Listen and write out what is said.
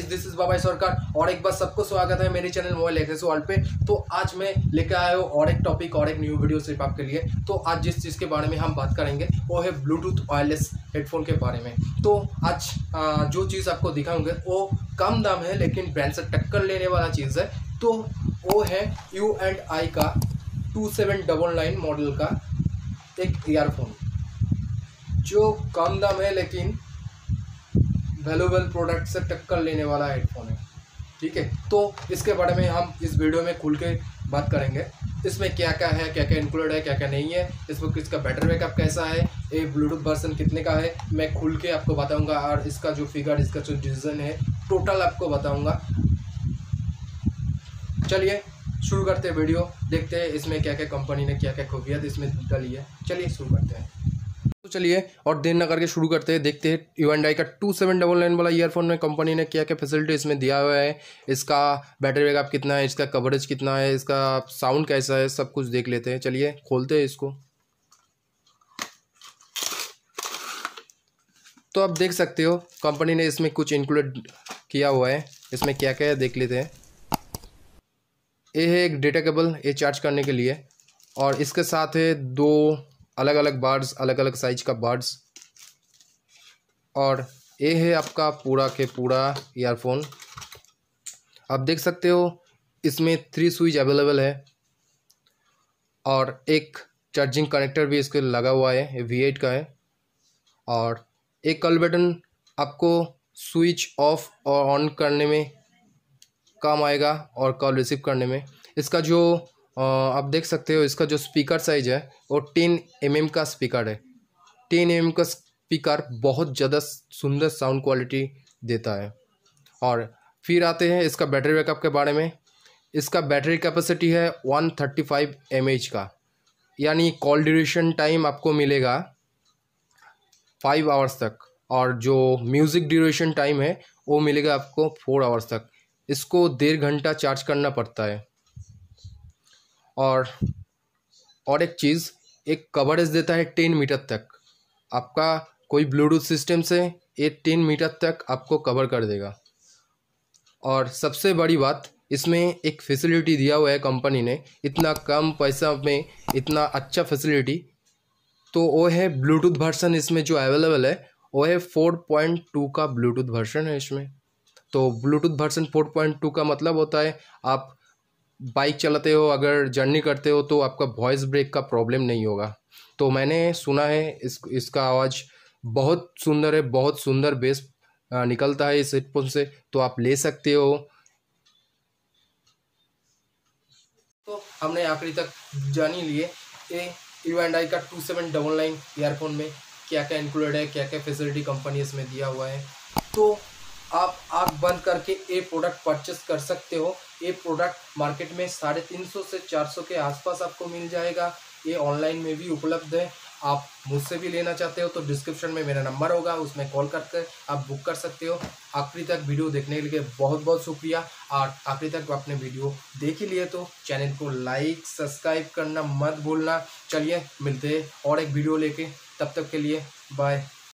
This is बाबा सरकार और एक बार सबको स्वागत है मेरे चैनल मोबाइल एक्सेस वर्ल्ड पे। तो आज मैं लेकर आया हूँ और एक टॉपिक और एक न्यू वीडियो सिर्फ आपके लिए। तो आज जिस चीज़ के बारे में हम बात करेंगे वो है ब्लूटूथ वायरलेस हेडफोन के बारे में। तो आज जो चीज़ आपको दिखाऊंगे वो कम दाम है लेकिन ब्रांड से टक्कर लेने वाला चीज़ है। तो वो है U&I का 2799 मॉडल का एक ईयरफोन जो कम दाम है लेकिन वैल्यूएबल प्रोडक्ट से टक्कर लेने वाला हेडफोन है। ठीक है, तो इसके बारे में हम इस वीडियो में खुल के बात करेंगे। इसमें क्या क्या है, क्या क्या इंक्लूड है, क्या क्या नहीं है, इसमें किसका बैटरी बैकअप कैसा है, ये ब्लूटूथ वर्जन कितने का है, मैं खुल के आपको बताऊंगा। और इसका जो फिगर, इसका जो डिज़ाइन है टोटल आपको बताऊंगा। चलिए शुरू करते हैं वीडियो, देखते हैं इसमें क्या क्या कंपनी ने क्या क्या खूबियात इसमें डाली है। चलिए शुरू करते हैं। तो चलिए और देर न करके शुरू करते हैं, देखते हैं U&I का 2799 वाला ईयरफोन में कंपनी ने क्या क्या फैसिलिटी इसमें दिया हुआ है, इसका बैटरी बैकअप कितना है, इसका कवरेज कितना है, इसका साउंड कैसा है, सब कुछ देख लेते हैं। चलिए खोलते हैं इसको। तो आप देख सकते हो कंपनी ने इसमें कुछ इंक्लूड किया हुआ है। इसमें क्या क्या है देख लेते हैं। ये है एक डेटा केबल, ये चार्ज करने के लिए, और इसके साथ है दो अलग अलग बड्स, अलग अलग साइज का बड्स, और ये है आपका पूरा के पूरा ईयरफोन। आप देख सकते हो इसमें 3 स्विच अवेलेबल है और एक चार्जिंग कनेक्टर भी इसके लगा हुआ है, ये V8 का है। और एक कॉल बटन आपको स्विच ऑफ और ऑन करने में काम आएगा और कॉल रिसीव करने में। इसका जो आप देख सकते हो इसका जो स्पीकर साइज है वो 10 mm का स्पीकर है। 10 mm का स्पीकर बहुत ज़्यादा सुंदर साउंड क्वालिटी देता है। और फिर आते हैं इसका बैटरी बैकअप के बारे में। इसका बैटरी कैपेसिटी है 135 mAh का, यानी कॉल ड्यूरेशन टाइम आपको मिलेगा 5 आवर्स तक, और जो म्यूज़िक ड्यूरेशन टाइम है वो मिलेगा आपको 4 आवर्स तक। इसको 1.5 घंटा चार्ज करना पड़ता है। और एक चीज़, एक कवरेज देता है 10 मीटर तक। आपका कोई ब्लूटूथ सिस्टम से ये 10 मीटर तक आपको कवर कर देगा। और सबसे बड़ी बात, इसमें एक फैसिलिटी दिया हुआ है कंपनी ने, इतना कम पैसा में इतना अच्छा फैसिलिटी। तो वो है ब्लूटूथ वर्जन इसमें जो अवेलेबल है वो है 4.2 का ब्लूटूथ वर्जन है इसमें। तो ब्लूटूथ वर्जन 4.2 का मतलब होता है आप बाइक चलाते हो, अगर जर्नी करते हो तो आपका वॉइस ब्रेक का प्रॉब्लम नहीं होगा। तो मैंने सुना है इसका आवाज़ बहुत सुंदर है, बहुत सुंदर बेस निकलता है इस हेडफोन से, तो आप ले सकते हो। तो हमने आखिरी तक जान ही लिए ये U&I का 2799 ईयरफोन में क्या क्या इंक्लूडेड है, क्या क्या फैसिलिटी कंपनी इसमें दिया हुआ है। तो आप आँख बंद करके ये प्रोडक्ट परचेस कर सकते हो। ये प्रोडक्ट मार्केट में 350 से 400 के आसपास आपको मिल जाएगा। ये ऑनलाइन में भी उपलब्ध है। आप मुझसे भी लेना चाहते हो तो डिस्क्रिप्शन में मेरा नंबर होगा, उसमें कॉल करके आप बुक कर सकते हो। आखिरी तक वीडियो देखने के लिए बहुत बहुत शुक्रिया। और आखिरी तक आपने वीडियो देख ही लिए तो चैनल को लाइक सब्सक्राइब करना मत भूलना। चलिए मिलते हैं और एक वीडियो लेके, तब तक के लिए बाय।